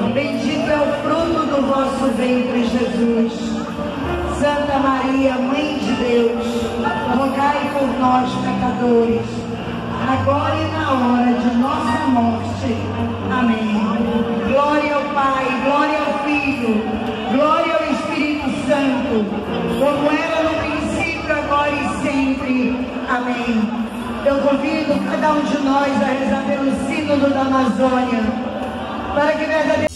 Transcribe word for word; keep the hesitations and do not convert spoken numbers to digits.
Bendito é o fruto do vosso ventre, Jesus. Santa Maria, Mãe de Deus, rogai por nós, pecadores, agora e na hora de nossa morte. Amém. Glória ao Pai, glória ao Filho, glória ao Espírito Santo, como era no princípio, agora e sempre. Amém. Eu convido cada um de nós a rezar pelo Sínodo da Amazônia, para que verdadeiramente